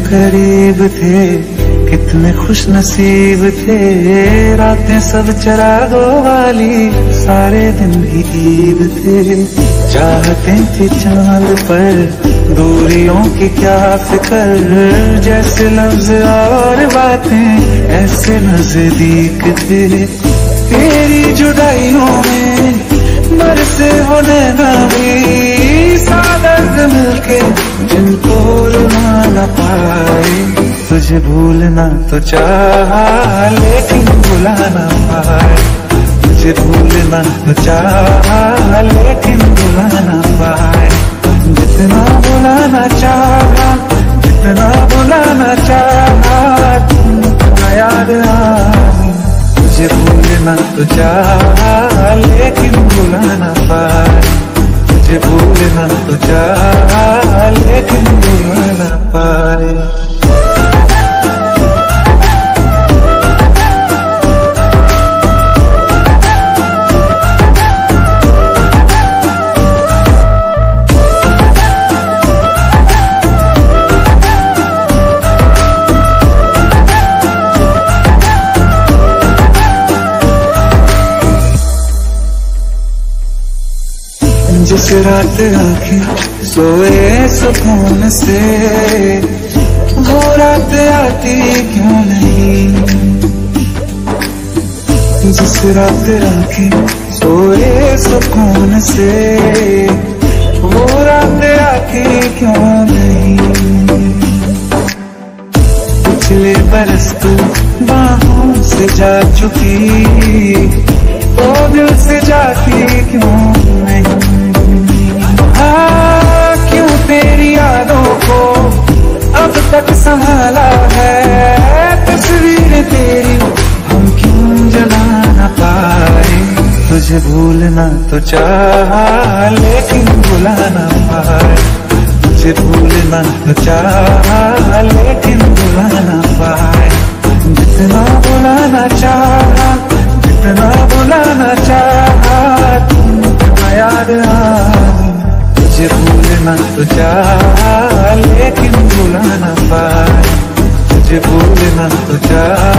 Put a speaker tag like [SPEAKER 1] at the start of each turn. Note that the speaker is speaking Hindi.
[SPEAKER 1] करीब थे, कितने खुश नसीब थे। रातें सब चरागों वाली, सारे दिन भी ईद थे। चाहते थे चांद पर, दूरियों की क्या फिक्र। जैसे लफ्ज और बातें ऐसे नजदीक थे। तेरी जुदाइयों में बरसे वो नैना भी, सादर्द मिलके जिनको रुला न पाए। तुझे भूलना तो चाहा लेकिन भुला न पाए। तुझे भूलना तो चाहा लेकिन भुला न पाए। जितना भुलाना चाहा, जितना भुलाना चाहा, तुम याद आई। तुझे भूलना तो चाहा लेकिन भुला न पाए। तुझे भूलना तो चाहा लेकिन भुला न पाए। जिस रात आँखें सोए सुकून से, वो रात आती क्यों नहीं। जिस रात आँखें सोए सुकून से, वो रात आती क्यों नहीं। पिछले बरस तू बाहों से जा चुकी, वो दिल से जाती क्यों नहीं। क्यों तेरी यादों को अब तक संभाला है। तस्वीर तेरी हम क्यों जला न पाए। तुझे भूलना तो चाहा लेकिन भुला न पाए। तुझे भूलना तो चाहा लेकिन भुला न पाए। जितना भुलाना चाहा, जितना भुलाना चाहा, तुम याद आई। तुझे भूलना तो चाहा लेकिन भुला न पाए। तुझे भूलना तो चाहा